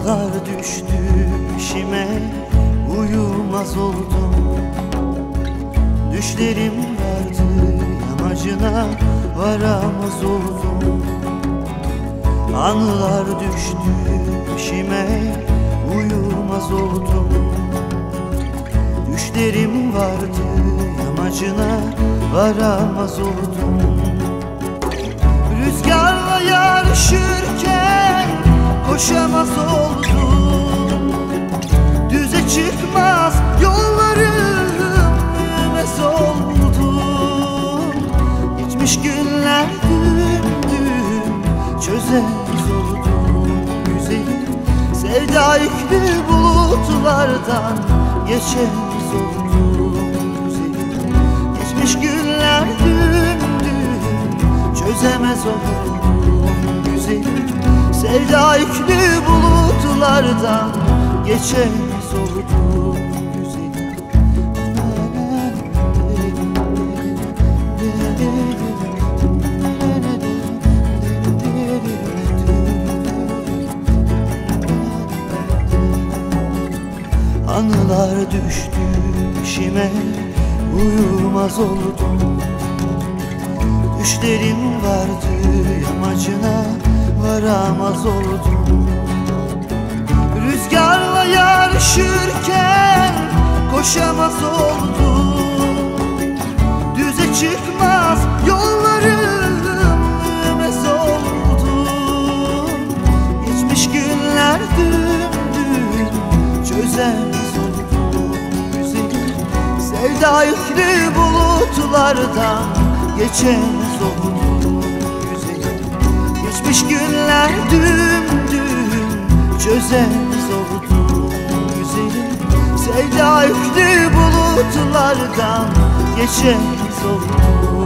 Anılar düştü peşime, uyumaz oldum. Düşlerim vardı yamacına, varamaz oldum. Anılar düştü peşime, uyumaz oldum. Düşlerim vardı yamacına, varamaz oldum. Rüzgarla yarışırken koşamaz oldum. Düze çıkmaz yollarım, yürümez oldum. Geçmiş günler dümdüm, çözemez oldum güzelim. Sevda yüklü bulutlardan geçemez oldum güzelim. Geçmiş günler dümdüm, çözemez oldum güzelim. Sevda yüklü bulutlardan geçemez oldum güzelim. Anılar düştü peşime, uyumaz oldum. Düşlerim vardı yamacına, varamaz oldum. Rüzgarla yarışırken koşamaz oldum. Düze çıkmaz yollarım, yürümez oldum. Geçmiş günler dümdüm, çözemez oldum güzelim. Sevda yüklü bulutlardan geçemez oldum güzelim. Geçmiş günler dümdüm, çözemez oldum güzelim. Sevda yüklü bulutlardan geçemez oldum.